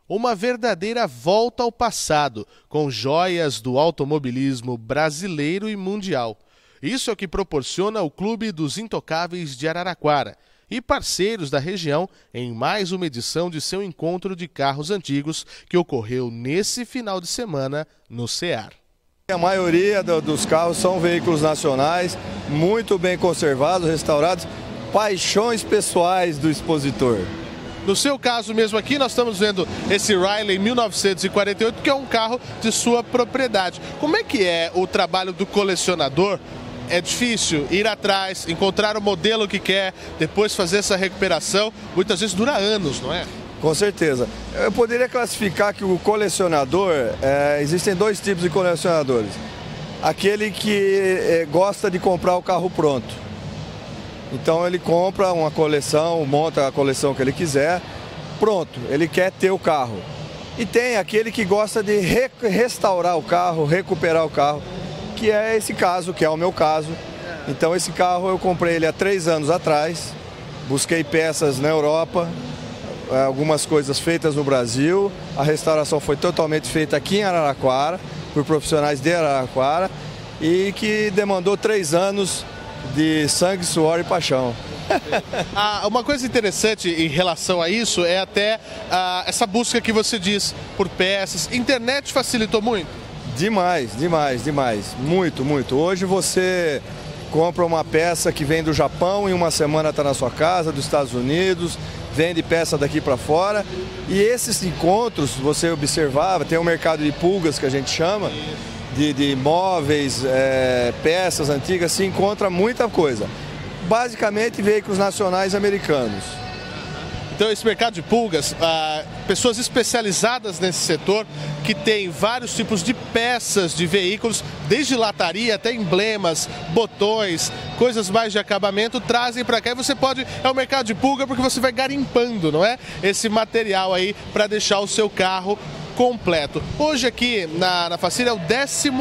Uma verdadeira volta ao passado, com joias do automobilismo brasileiro e mundial. Isso é o que proporciona o Clube dos Intocáveis de Araraquara e parceiros da região em mais uma edição de seu encontro de carros antigos que ocorreu nesse final de semana no CEAR. A maioria dos carros são veículos nacionais, muito bem conservados, restaurados, paixões pessoais do expositor. No seu caso mesmo aqui, nós estamos vendo esse Riley 1948, que é um carro de sua propriedade. Como é que é o trabalho do colecionador? É difícil ir atrás, encontrar o modelo que quer, depois fazer essa recuperação. Muitas vezes dura anos, não é? Com certeza. Eu poderia classificar que o colecionador, existem dois tipos de colecionadores. Aquele que gosta de comprar o carro pronto. Então ele compra uma coleção, monta a coleção que ele quiser, pronto, ele quer ter o carro. E tem aquele que gosta de restaurar o carro, recuperar o carro, que é esse caso, que é o meu caso. Então esse carro eu comprei ele há 3 anos atrás, busquei peças na Europa, algumas coisas feitas no Brasil, a restauração foi totalmente feita aqui em Araraquara, por profissionais de Araraquara, e que demandou 3 anos de sangue, suor e paixão. Uma coisa interessante em relação a isso é até essa busca que você diz por peças. Internet facilitou muito? Demais, demais, demais. Muito, muito. Hoje você compra uma peça que vem do Japão e uma semana está na sua casa, dos Estados Unidos, vende peça daqui para fora. E esses encontros, você observava, tem um mercado de pulgas que a gente chama, de móveis, peças antigas, se encontra muita coisa. Basicamente veículos nacionais americanos. Então esse mercado de pulgas, pessoas especializadas nesse setor, que tem vários tipos de peças de veículos, desde lataria até emblemas, botões, coisas mais de acabamento, trazem para cá e você pode, é o mercado de pulga porque você vai garimpando, não é? Esse material aí para deixar o seu carro completo. Hoje aqui na Facira é o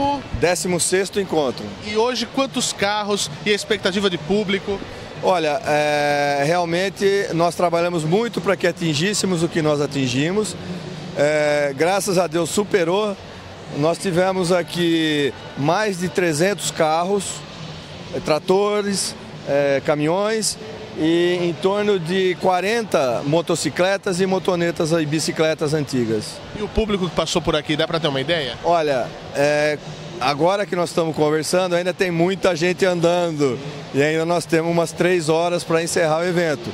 16º encontro. E hoje quantos carros e a expectativa de público? Olha, realmente nós trabalhamos muito para que atingíssemos o que nós atingimos. Graças a Deus superou. Nós tivemos aqui mais de 300 carros, tratores, caminhões e em torno de 40 motocicletas e motonetas e bicicletas antigas. E o público que passou por aqui, dá para ter uma ideia? Olha, agora que nós estamos conversando, ainda tem muita gente andando e ainda nós temos umas 3 horas para encerrar o evento.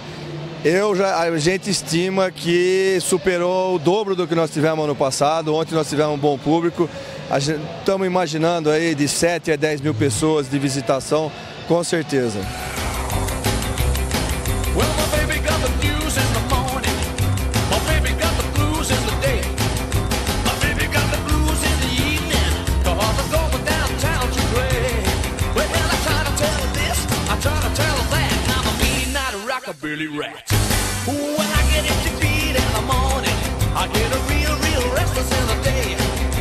A gente estima que superou o dobro do que nós tivemos ano passado. Ontem nós tivemos um bom público. Estamos imaginando aí de 7 a 10 mil pessoas de visitação, com certeza. Billy Rat. When I get itchy feet in the morning, I get a real restless in the day.